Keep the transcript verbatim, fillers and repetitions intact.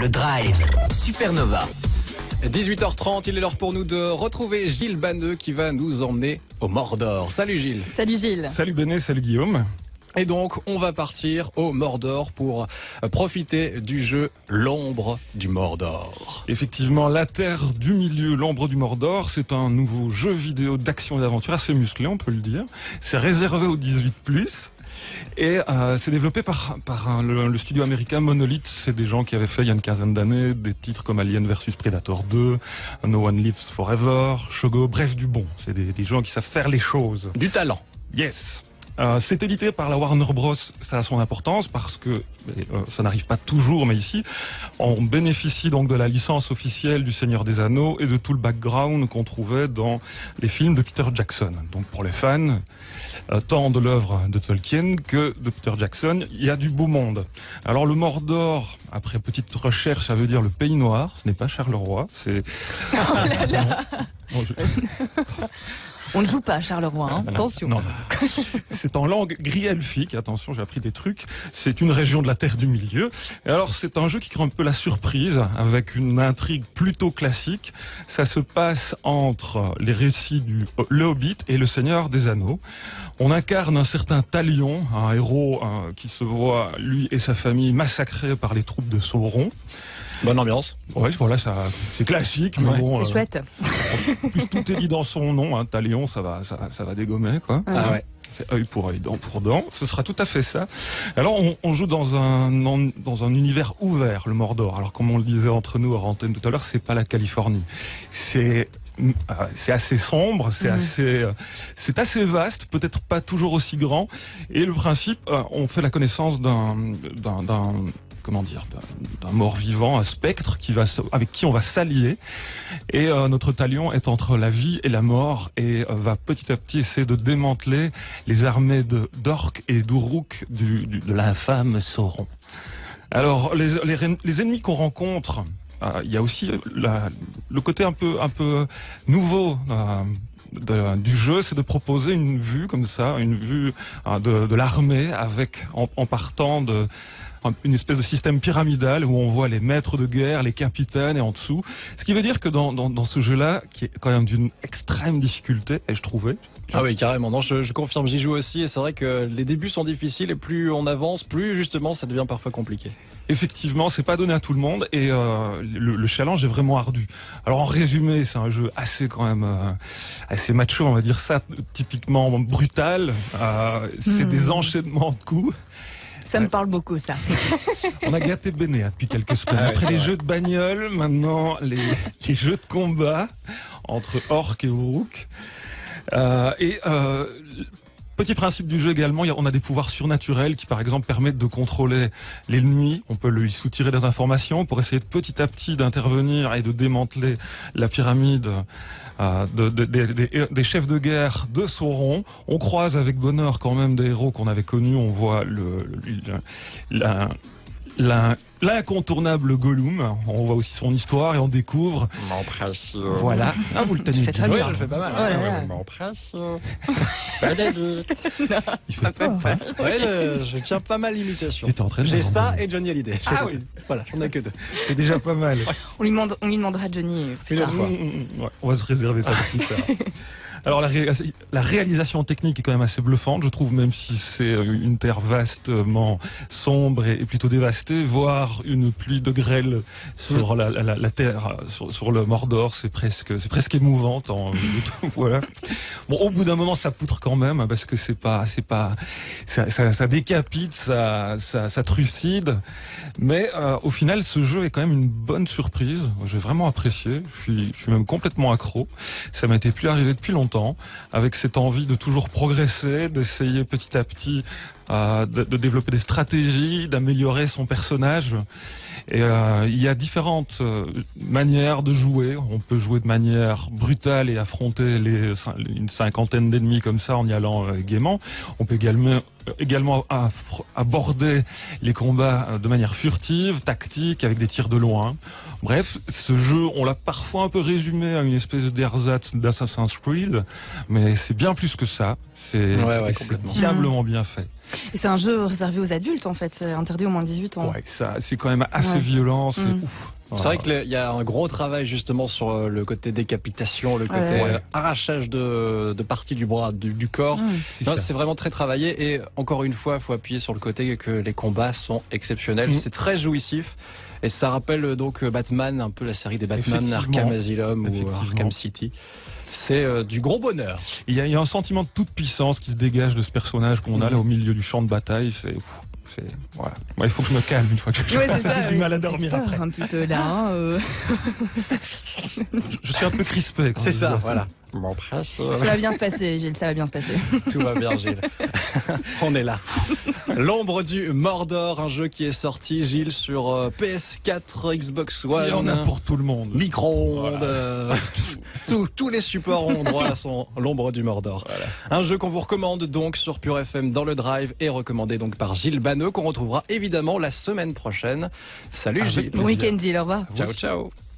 Le Drive, Supernova. dix-huit heures trente, il est l'heure pour nous de retrouver Gilles Banneux qui va nous emmener au Mordor. Salut Gilles. Salut Gilles. Salut Béné, salut Guillaume. Et donc, on va partir au Mordor pour profiter du jeu L'Ombre du Mordor. Effectivement, La Terre du Milieu, l'Ombre du Mordor, c'est un nouveau jeu vidéo d'action et d'aventure assez musclé, on peut le dire. C'est réservé aux dix-huit plus. Et euh, c'est développé par, par un, le, le studio américain Monolith. C'est des gens qui avaient fait il y a une quinzaine d'années des titres comme Alien versus Predator deux, No One Lives Forever, Shogo, bref du bon. C'est des, des gens qui savent faire les choses. Du talent. Yes. Euh, c'est édité par la Warner Bros, ça a son importance parce que euh, ça n'arrive pas toujours, mais ici on bénéficie donc de la licence officielle du Seigneur des Anneaux et de tout le background qu'on trouvait dans les films de Peter Jackson. Donc pour les fans, euh, tant de l'œuvre de Tolkien que de Peter Jackson, il y a du beau monde. Alors le Mordor, après petite recherche, ça veut dire le pays noir, ce n'est pas Charleroi, c'est... Oh là là. Bon, je... On ne joue pas à Charleroi, hein. Non, Attention. non, non. C'est en langue gris-elfique, attention, j'ai appris des trucs. C'est une région de la Terre du Milieu. Et alors, c'est un jeu qui crée un peu la surprise, avec une intrigue plutôt classique. Ça se passe entre les récits du Le Hobbit et le Seigneur des Anneaux. On incarne un certain Talion, un héros hein, qui se voit, lui et sa famille, massacrés par les troupes de Sauron. Bonne ambiance. Ouais, voilà, ça, c'est classique, mais Ouais, bon. C'est euh, chouette. En plus, tout est dit dans son nom, hein, Talion, ça va, ça, ça va dégommer, quoi. Ah ouais. C'est œil pour œil, dent pour dent. Ce sera tout à fait ça. Alors, on, on joue dans un, dans un univers ouvert, le Mordor. Alors, comme on le disait entre nous à antenne tout à l'heure, c'est pas la Californie. C'est, c'est assez sombre, c'est mmh. assez, c'est assez vaste, peut-être pas toujours aussi grand. Et le principe, on fait la connaissance d'un, d'un, d'un comment dire, d'un mort-vivant, un spectre qui va, avec qui on va s'allier. Et euh, notre Talion est entre la vie et la mort et euh, va petit à petit essayer de démanteler les armées de d'orques et d'Uruk du, du, de l'infâme Sauron. Alors, les, les, les ennemis qu'on rencontre, il euh, y a aussi la, le côté un peu, un peu nouveau euh, De, du jeu, c'est de proposer une vue comme ça, une vue hein, de, de l'armée avec, en, en partant de une espèce de système pyramidal où on voit les maîtres de guerre, les capitaines et en dessous. Ce qui veut dire que dans, dans, dans ce jeu-là, qui est quand même d'une extrême difficulté, et je trouvais. Ah oui, carrément. Non, je, je confirme, j'y joue aussi et c'est vrai que les débuts sont difficiles et plus on avance, plus justement ça devient parfois compliqué. Effectivement, c'est pas donné à tout le monde et euh, le, le challenge est vraiment ardu. Alors en résumé, c'est un jeu assez quand même euh, assez macho, on va dire ça, typiquement brutal. Euh, c'est mmh. des enchaînements de coups. Ça me parle beaucoup, ça. On a gâté Béné depuis quelques semaines. Ah ouais, Après les vrai. jeux de bagnole, maintenant les, les jeux de combat entre orques et Uruk. Euh, et euh, petit principe du jeu également, on a des pouvoirs surnaturels qui par exemple permettent de contrôler l'ennemi. On peut lui soutirer des informations pour essayer de petit à petit d'intervenir et de démanteler la pyramide euh, de, de, de, de, des chefs de guerre de Sauron. On croise avec bonheur quand même des héros qu'on avait connus. On voit le, le la, la l'incontournable Gollum, on voit aussi son histoire et on découvre. Mon précieux. Voilà. Ah, vous le tenez fais très Oui, bien. je le fais pas mal. Oh là là. Mon précieux. Pas d'habit. Il fait pas, pas. Ouais, je, je tiens pas mal l'imitation. Tu t'es entraîné. J'ai ça et Johnny Hallyday. Ah oui. Voilà, j'en ai que deux. C'est déjà pas mal. On lui, demande, on lui demandera Johnny plus Une tard. autre fois. Ouais, on va se réserver ça pour plus tard. Alors la, ré la réalisation technique est quand même assez bluffante, je trouve, même si c'est une terre vastement sombre et, et plutôt dévastée, voir une pluie de grêle sur mmh. la, la, la terre, sur, sur le Mordor, c'est presque, c'est presque émouvant. En, voilà. Bon, au bout d'un moment, ça poutre quand même, parce que c'est pas, c'est pas, ça, ça, ça décapite, ça, ça, ça trucide. Mais euh, au final, ce jeu est quand même une bonne surprise. J'ai vraiment apprécié. Je suis, je suis même complètement accro. Ça m'était plus arrivé depuis longtemps, avec cette envie de toujours progresser, d'essayer petit à petit euh, de, de développer des stratégies, d'améliorer son personnage. Et euh, il y a différentes euh, manières de jouer. On peut jouer de manière brutale et affronter les, une cinquantaine d'ennemis comme ça en y allant euh, gaiement. On peut également également aborder les combats de manière furtive, tactique, avec des tirs de loin. Bref, ce jeu, on l'a parfois un peu résumé à une espèce d'ersatz d'Assassin's Creed, mais c'est bien plus que ça. C'est Ouais, ouais, et c'est complètement. diablement bien fait. Et c'est un jeu réservé aux adultes en fait, c'est interdit au moins de dix-huit ans. Ouais, ça, c'est quand même assez Ouais. violent. C'est Mm. ouf. C'est vrai qu'il y a un gros travail justement sur euh, le côté décapitation, le côté Ouais. euh, arrachage de, de parties du bras, du, du corps. Mmh. C'est Non, ça. c'est vraiment très travaillé et encore une fois, il faut appuyer sur le côté que les combats sont exceptionnels. Mm. C'est très jouissif et ça rappelle euh, donc Batman, un peu la série des Batman, Effectivement. Arkham Asylum ou Effectivement. Arkham City. C'est euh, du gros bonheur. Il y, a, il y a un sentiment de toute puissance qui se dégage de ce personnage qu'on a Mhm. là au milieu du champ de bataille. C'est, ouf, c'est voilà. Moi, il faut que je me calme une fois que je Ouais, c'est ça, j'ai du oui. mal à dormir Peur après. un petit peu là. hein, euh. Je suis un peu crispé. quand C'est je ça, vois voilà. Bon, presque, euh, Ça va bien se passer, Gilles, ça va bien se passer. tout va bien, Gilles. On est là. L'ombre du Mordor, un jeu qui est sorti, Gilles, sur euh, P S quatre, Xbox One. Il y en a pour tout le monde. Micro-ondes, Voilà. euh, tous, tous les supports ont droit à son l'ombre du Mordor. Un jeu qu'on vous recommande donc sur Pure F M dans le Drive et recommandé donc par Gilles Banneux qu'on retrouvera évidemment la semaine prochaine. Salut Avec Gilles. Bon week-end, Gilles, au revoir. Ciao ciao.